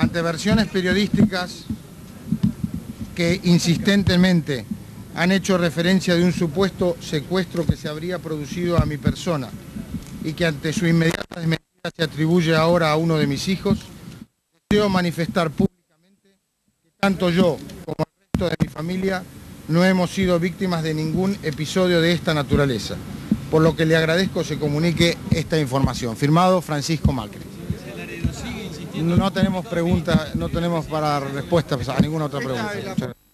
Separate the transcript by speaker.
Speaker 1: ante versiones periodísticas que insistentemente han hecho referencia de un supuesto secuestro que se habría producido a mi persona y que ante su inmediata desmentida se atribuye ahora a uno de mis hijos, deseo manifestar públicamente que tanto yo como el resto de mi familia no hemos sido víctimas de ningún episodio de esta naturaleza, por lo que le agradezco se comunique esta información. Firmado Francisco Macri. No tenemos preguntas, no tenemos para respuestas a ninguna otra pregunta.